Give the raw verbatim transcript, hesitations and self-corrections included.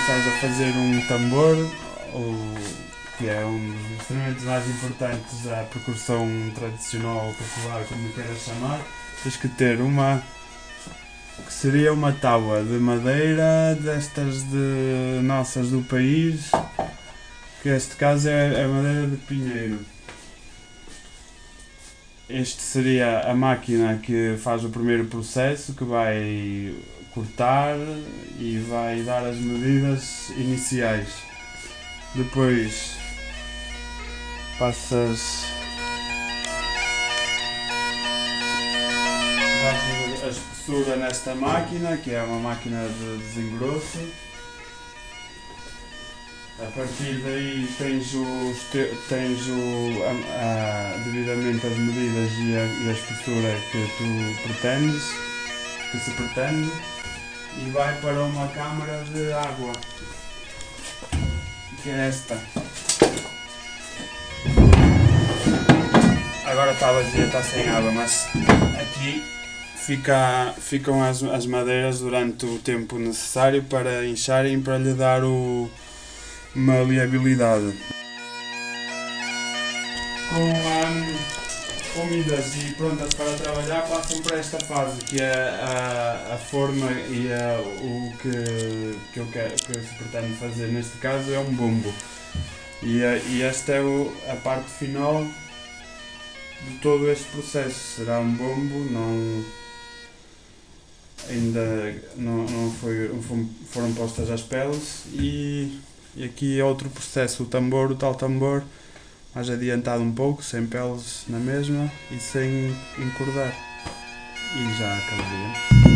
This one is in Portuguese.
começares a fazer um tambor, ou, que é um dos instrumentos mais importantes da percussão tradicional ou popular, como queiras chamar, tens que ter uma, que seria uma tábua de madeira, destas de nossas do país, que este caso é, é madeira de pinheiro. Este seria a máquina que faz o primeiro processo, que vai cortar e vai dar as medidas iniciais. Depois passas, passas a espessura nesta máquina, que é uma máquina de desengrosso. A partir daí tens, os te, tens o, a, a, devidamente as medidas e a, e a espessura que tu pretendes, que se pretende, e vai para uma câmara de água, que é esta. Agora está vazia, está sem água, mas aqui fica, ficam as, as madeiras durante o tempo necessário para incharem, para lhe dar o maleabilidade. Com úmidas e prontas para trabalhar, passam para esta fase, que é a, a forma e a, o que, que, eu quero, que se pretende fazer. Neste caso é um bombo, e, a, e esta é o, a parte final de todo este processo. Será um bombo, não, ainda não, não, foi, não foram postas as peles, e E aqui é outro processo, o tambor, o tal tambor, mais adiantado um pouco, sem peles na mesma e sem encordar. E já acabaria.